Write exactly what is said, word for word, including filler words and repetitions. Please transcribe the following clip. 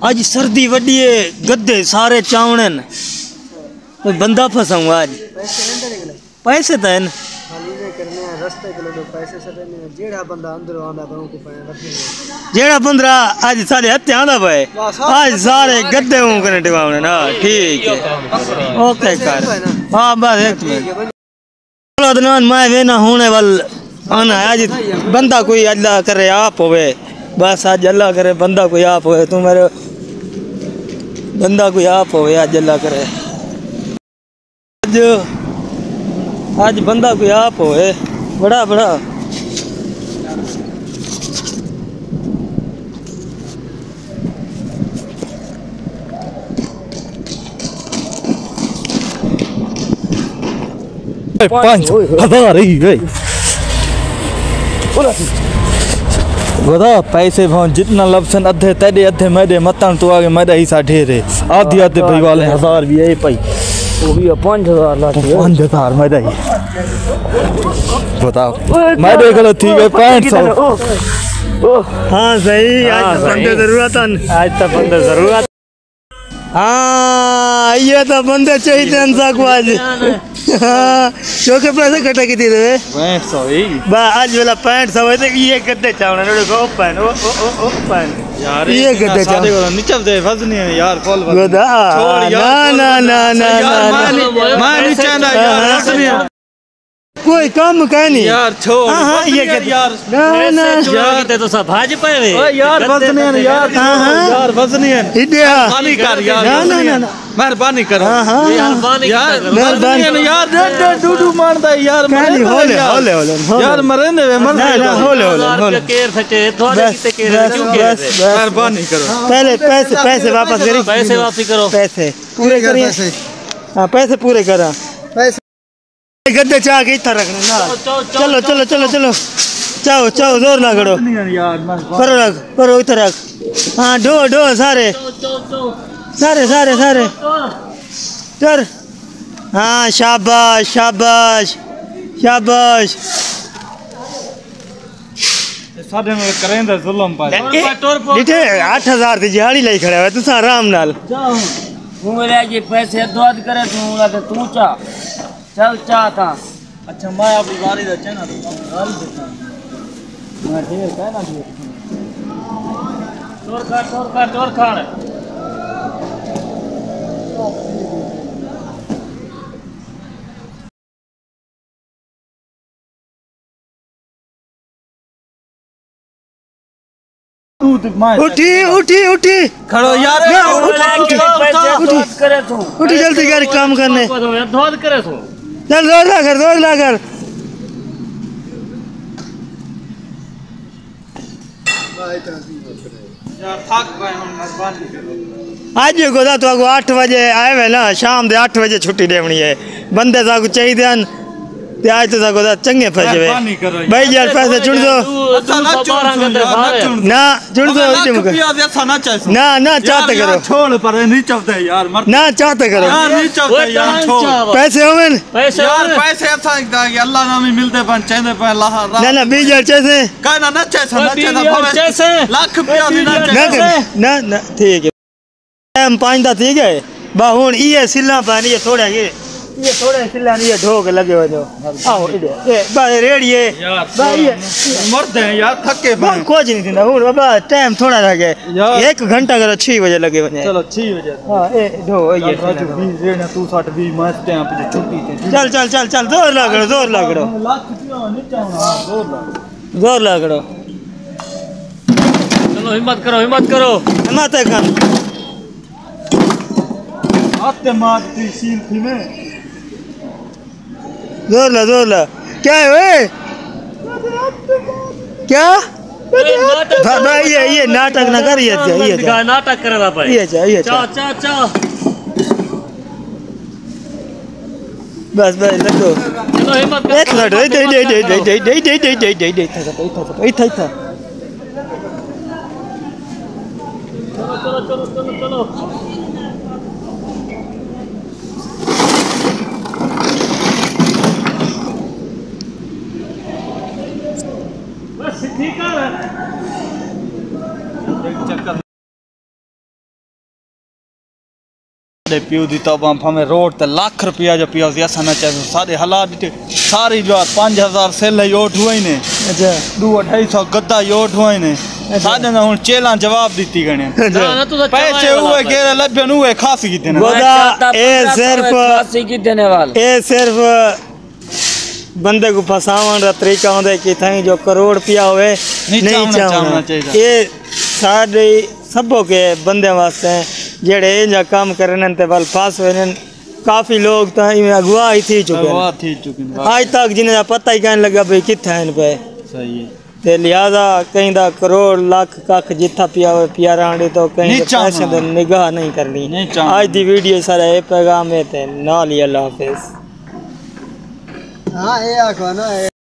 आज सर्दी वड्डी है, गद्दे सारे चावने न कोई बंदा फसाऊँ आज। पैसे तो हैं जेड़ा बंदरा आज सारे हत्थे आंदा पाए आज सारे गद्दे हूँ करने टिवावने ना। ठीक है ओके कर हाँ बस एक मिनट चलो दनान मैं वेना होने वाल आना है आज बंदा कोई अल्लाह करे आप होवे बस आज अल्लाह करे बंदा कोई आप होवे तू मेरे बंदा कोई आप होवे आज अल्लाह करे आज आज बंदा कोई आप होवे बड़ा बड़ा पाँच हजार ही गए बता पैसे भाव जितना लपसन अधे तेरे अधे मेरे मतन तो आगे मेरा ही साढ़े रे आधी आधे भाई वाले हजार भी है भाई वो भी पाँच हजार लाख पाँच हजार मेरा ही बताओ मेरे गलत ठीक है पाँच सौ हाँ सही आज बंदे जरूरत आज तो बंदे जरूरत हाँ ये तो बंदे चाहिए इंसान को आज हाँ क्योंकि पैसे कटा की थी रे पैंठ सौ ही बा आज वाला पैंठ सौ है तो ये गद्दे चावना ना देखो पैन ओ ओ ओ पैन यार ये गद्दे चावना नीचे दे फस नहीं है यार कॉल गदा ना ना ना ना ना मैं नीचे ना यार फस नहीं है कोई काम का नहीं यार छोड़ हाँ ये यार ना ना यार तो सब भाज पे ओ यार फस नहीं है यार हां यार फस नहीं है इडिया पानी कर यार ना ना ना मेहरबानी करो हां यार पानी यार मेहरबानी यार डे डूडू मारदा यार होले होले होले यार मरेंदे वे मर ना होले होले केर सचे थोड़े किते केर क्यों केर मेहरबानी करो पहले पैसे पैसे वापस करी पैसे वापस करो पैसे पूरे करिए हां पैसे पूरे करा पैसे गद्दे चाह के इतना रखने ना चलो चलो चलो चलो चाओ चाओ जोर ना करो करो रख करो इधर रख हाँ डो डो सारे सारे सारे सारे चल हाँ शाबाश शाबाश शाबाश साढ़े में करेंगे जुल्म पर डिटे आठ हजार की दिहाड़ी लाई खड़ा है तू आराम नाल घूमे जे पैसे द्वाद करे तू तू चा चल चाहता अच्छा मैं अब गाड़ी दे ना तो गाड़ी देता मैं ठीक है ना ठीक तोर कर तोर कर तोर खान उठी उठी उठी खड़ो यार उठी करे तू उठी जल्दी कर काम करने धोद करे तू चल जोर ला कर जोर ला कर आज गोदा तो आगो आठ बजे आए वे ना शाम दे आठ बजे छुट्टी देवनी है बंदे सागो चाहिए आज तो सागो चंगे पैसे वे भाई यार पैसे चुन दो ना चुन दो ना ना चाहते करो छोड़ पर नहीं चाहते यार ना चाहते करो यार नहीं चाहते यार छोड़ पैसे हो मैंने पैसे यार पैसे ऐसा अल्लाह नाम ही मिलते पन चाहिए पे अल्लाह ना ना बीस हजार चाहिए का ना ना चाहिए ना चाहिए लाख रुपया ना ना ना ठीक है टाइम पाँच दा ठीक है बा हुन ये सिल्ला पानी ये थोड़ा ये ये थोड़े सिल्ला नहीं ये ढोक लगे हो जो आओ इधर ये बा रेडी है बा ये मरते हैं यार थके बा कुछ नहीं थी हुन बाबा टाइम थोड़ा रह गया एक घंटा करो छह बजे लगे बने चलो छह बजे हां ए ढो ये बीस रेना तू साठ बीस मस्त टाइम पे छुट्टी थी चल चल चल चल जोर लागड़ो जोर लागड़ो लाख रुपया नीचे जोर लागड़ो जोर लागड़ो चलो हिम्मत करो हिम्मत करो हिम्मत कर आते मारती सील थी में जोर ला जोर ला क्या है वे क्या भाई ये ये नाटक ना कर ये ये नाटक करे ना भाई ये जा ये चा चा चा बस बस लगो चलो हिम्मत एक लड़ दे दे दे दे दे दे दे दे दे दे दे इथा इथा इथा चलो चलो चलो चलो ठीक है चक्कर साढ़े प्यू दी तौबा हमें रोड ते लाख रुपया जो पिया असा न चाहिए सारे हालात ॾिठे सारी जो पाँच हज़ार सेल योट हुआ ही ने अच्छा दू अढ़ाई सौ गद्दा योट हुआ ही ने साढ़े न हुन चेला जवाब दिती गणे पैसे हुए गेरे लभन हुए खासी की देने गोदा ए सिर्फ खासी की देने वाले ए सिर्फ बंदे को फसावन का तरीका होंदा कि थाई जो करोड़ पिया हुए नहीं चाहना चाहिए ये सारे सबों के बंदे वास्ते जेड़े इंजा काम करने ते वल पास होने काफी लोग तो अगवा ही थी चुके अगवा थी चुके आज तक जिन्हें पता ही कहने लगा भाई कितना है इन पे सही है ते लिहाजा कहीं दा करोड़ लाख कख जिथा पिया हुए पिया रांडे तो कहीं पैसे तो निगाह नहीं करनी आज दी वीडियो सारा ये पैगाम है ते नाल ही अल्लाह हाफिज। हाँ ये आखो ना।